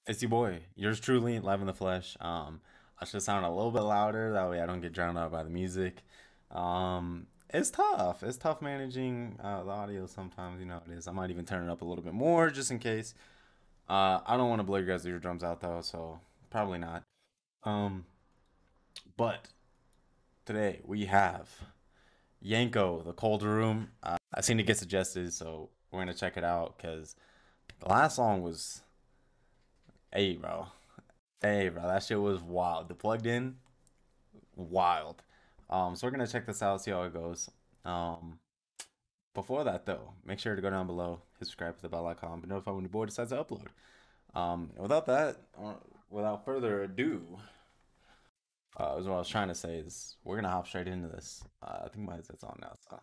It's your boy, yours truly, live in the flesh. I should sound a little bit louder, that way I don't get drowned out by the music. It's tough. It's tough managing the audio sometimes. You know it is. I might even turn it up a little bit more just in case. I don't want to blow your guys' eardrums out though, so probably not. Um, but today we have Yanko, the Cold Room. I seen it get suggested, so we're gonna check it out because the last song was, hey bro, hey bro, that shit was wild. The plugged in, wild. So we're gonna check this out, see how it goes. Um, Before that though, make sure to go down below, hit subscribe to the bell icon, be notified when your boy decides to upload. Without that, without further ado, is what I was trying to say is we're gonna hop straight into this. I think my headset's on now, so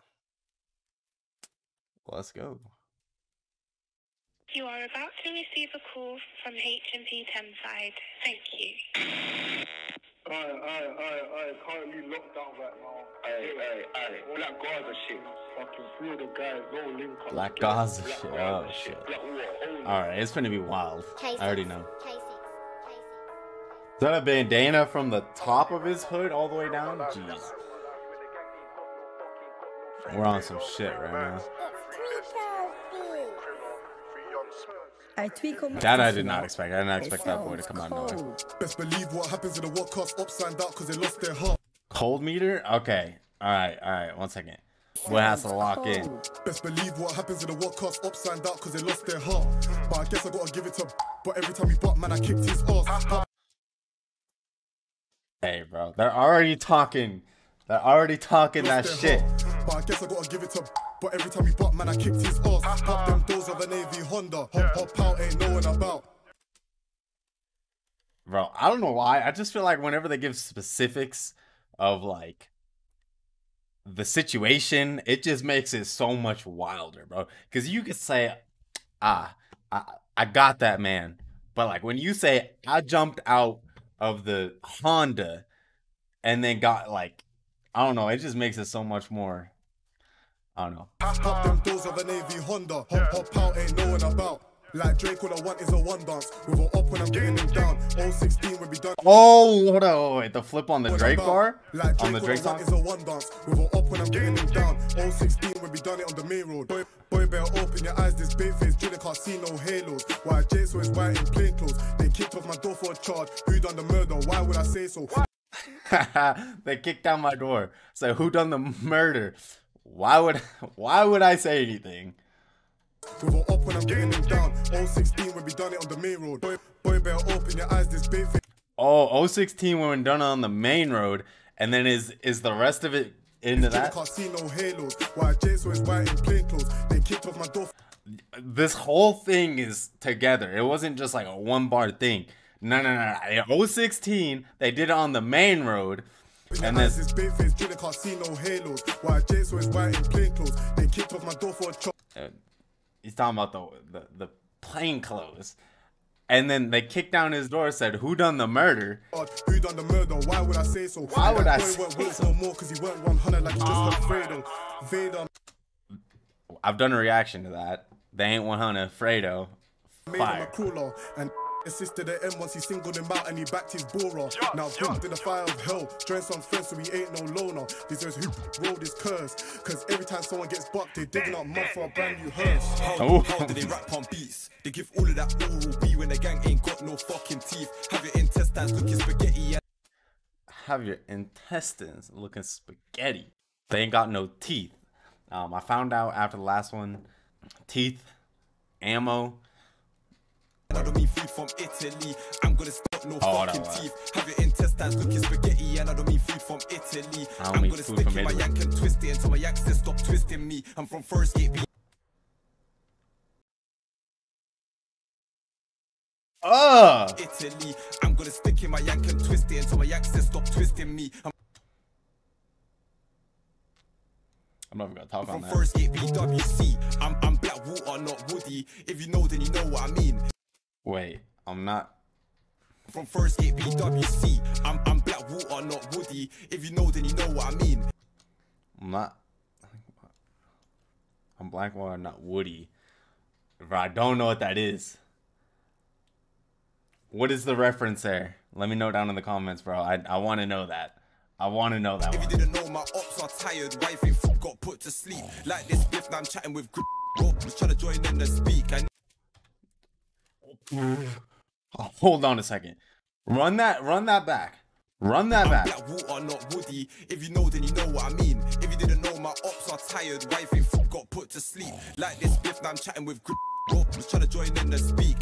let's go. You are about to receive a call from H&P Thameside. Thank you. Currently locked down right now. Black Gaza shit. Fucking three of the guys, no link up. Black Gaza shit. Oh shit. Alright, it's gonna be wild. I already know. Is that a bandana from the top of his hood all the way down? Jeez. We're on some shit right now. That I did not expect. I did not expect that boy to come out of nowhere. Best believe what happens in the World Cup's upside down because they lost their heart. Cold meter? Okay. Alright. 1 second. Boy has to lock in. Best believe what happens in the World Cup's upside down because they lost their heart. But I guess I gotta give it to. But every time he butt, man, I kicked his ass. Hey, bro. They're already talking. They're already talking that shit. But I guess I gotta give it to. But every time he butt, man, I kicked his ass. Pop them doors of an AV Honda. Hop out, ain't no one about. Bro, I don't know why. I just feel like whenever they give specifics of like the situation, it just makes it so much wilder, bro. Because you could say, I got that, man. But like when you say, I jumped out of the Honda and then got like, I don't know. It just makes it so much more. I don't know. Pop them doors of an AV Honda. Hop out, ain't no one about. Like Drake, all I want is a one dance. With a up when I'm getting him down. 016 when we done. Oh, hold on, wait. The flip on the Drake bar? Like On the Drake all I song? want is a one dance. With a up when I'm getting him down. 016 when we done it on the main road. Boy, better open your eyes. This bait face drilling can't see no halos. Why Jake's always white in plain clothes. They kicked off my door for a charge. Who done the murder? Why would I say so? They kicked down my door. So who done the murder? Why would I say anything? With a up when I'm getting him down. 016 when we done it on the main road. Boy, better open your eyes. This bait face. Oh, 016 when we're done on the main road, and then is the rest of it into that? Can't see no halos. Why Jake's always white in plain clothes. They kicked off my door. This whole thing is together. It wasn't just like a one bar thing. No. 016, they did it on the main road. And then this bait face drilling can't see no halos. Why Jake's always white in plain clothes. They kicked off my door for a chop. he's talking about the plain clothes. And then they kicked down his door, said, "Who done the murder?" Who done the murder? Why would I say so? Why would I say so? No more because he weren't 100 like he just heard Fredo. Vader I've done a reaction to that. They ain't 100. Fredo. made him a Fire. crawler and assisted the M once he singled him out and he backed his borer. Now jumped in the fire of hell, joined some friends so he ain't no loner. Deserves who rolled his curse, cause every time someone gets bucked, they digging up mud for a brand new hearse. Oh. How do they rap on beats? They give all of that oral B when the gang ain't got no fucking teeth. Have your intestines looking spaghetti. Have your intestines looking spaghetti. They ain't got no teeth. I found out after the last one, teeth, ammo. I don't mean food from Italy. I'm gonna stop no Oh, fucking no, teeth. Have your intestines looking spaghetti, and I don't mean food from Italy. I don't I'm mean gonna food stick from in my Italy. yank and twist it until my yanks they stop twisting me. I'm from First Gate. Italy. I'm gonna stick in my yank and twist it until my yanks they stop twisting me. I'm not even gonna talk on From that. First Gate BWC. I'm Black Water, not Woody. If you know, then you know what I mean. Wait, I'm not. From First Gate BWC. I'm Black Water, not Woody. If you know, then you know what I mean. I'm not. I'm Blackwater, not Woody. Bro, I don't know what that is. What is the reference there? Let me know down in the comments, bro. I want to know that. I want to know that If one. you didn't know, my ops are tired. Wife ain't fuck, got put to sleep. Like this biff, now I'm chatting with grip. Was trying to join in the speak. Hold on a second. Run that back. Run that back. Black water, not woody. If you know, then you know what I mean. If you didn't know, my ops are tired. Wife ain't fuck, got put to sleep. Like this biff, now I'm chatting with grip. Was trying to join in the speak.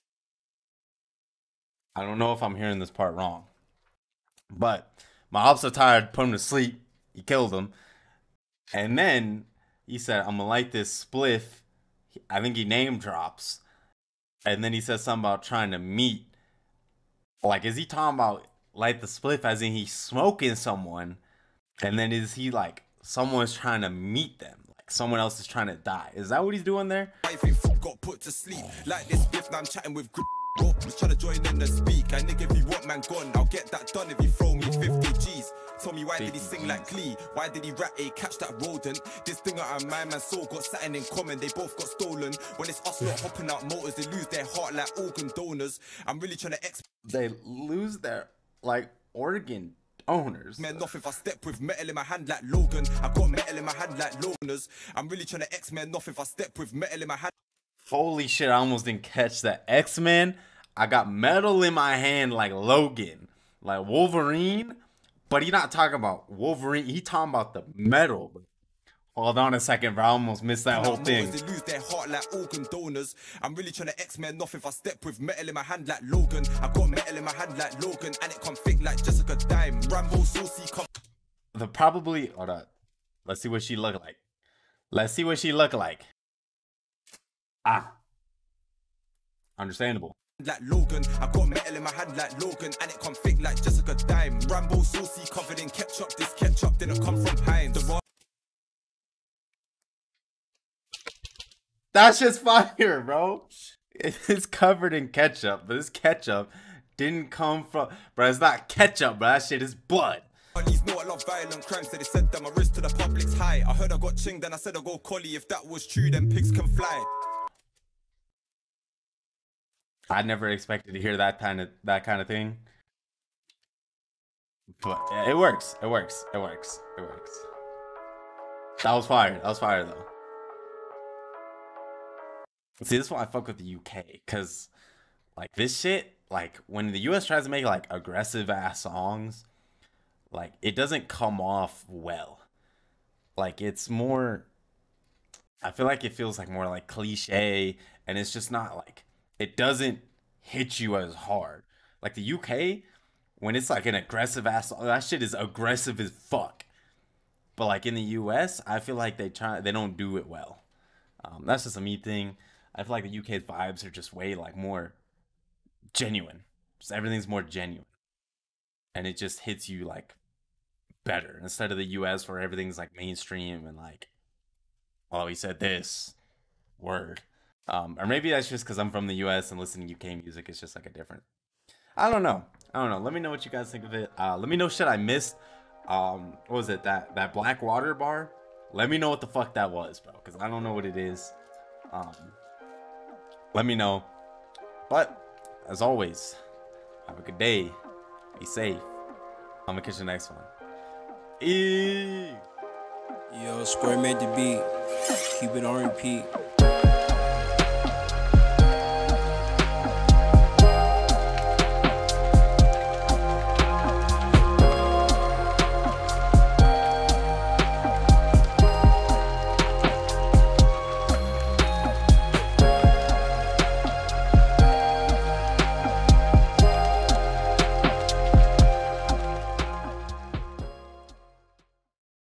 I don't know if I'm hearing this part wrong, but my ops are tired. Put him to sleep. He killed him, and then he said, "I'm gonna light this spliff." I think he name drops, and then he says something about trying to meet. Like, is he talking about light the spliff as in he's smoking someone, and then is he like someone's trying to meet them, like someone else is trying to die? Is that what he's doing there? Wife ain't fuck, got put to sleep. Like this biff, now I'm chatting with grip. Was trying to join in the speak. I nigga, if you want man gone, I'll get that done if you throw me 50 G's. Tell me why did he sing like Glee? Why did he rat a catch that rodent? This thing out of my man's soul got something in common. They both got stolen. When it's us not hopping out motors, they lose their heart like organ donors. I'm really trying to They lose their like organ donors. X-Men off if I step with metal in my hand like Logan. I got metal in my hand like loners. I'm really trying to X-Men off if I step with metal in my hand. Holy shit, I almost didn't catch that. X-Men, I got metal in my hand like Logan, like Wolverine, but he not talking about Wolverine. He talking about the metal. Hold on a second, bro. I almost missed that whole thing. They lose their heart like organ donors. I'm really trying to X-Men off if I step with metal in my hand like Logan. I got metal in my hand like Logan, and it come thick like Jessica Dime. Rambo saucy come. The probably, hold on. Let's see what she look like. Let's see what she look like. Ah. Understandable. Like Logan, I got metal in my hand like Logan, and it come thick like Jessica Dime. Rambo saucy covered in ketchup. This ketchup didn't come from Heinz. That's just fire, bro. It's covered in ketchup, but this ketchup didn't come from, bro. It's not ketchup, bro. That shit is blood. Police know I love violent crimes, so they said that my wrist to the public's high. I heard I got chinged, then I said I go collie. If that was true, then pigs can fly. I never expected to hear that kind of thing. But yeah, it works. It works. It works. It works. That was fire. That was fire though. See, this is why I fuck with the UK, cause like this shit, like when the US tries to make like aggressive ass songs, like it doesn't come off well. Like it's more, I feel like it feels like more like cliche, and it's just not like, it doesn't hit you as hard. Like the UK, when it's like an aggressive ass song, that shit is aggressive as fuck. But like in the US, I feel like they don't do it well. That's just a me thing. I feel like the UK's vibes are just way like more genuine. Just everything's more genuine. And it just hits you like better instead of the US where everything's like mainstream and like, oh, he said this word. Or maybe that's just because I'm from the US and listening to UK music is just like a different. I don't know. Let me know what you guys think of it. Let me know shit I missed. What was it? That Blackwater bar? Let me know what the fuck that was, bro. Because I don't know what it is. Let me know. But as always, have a good day. Be safe. I'm gonna catch you next one. Yo, Square made the beat. Keep it on repeat.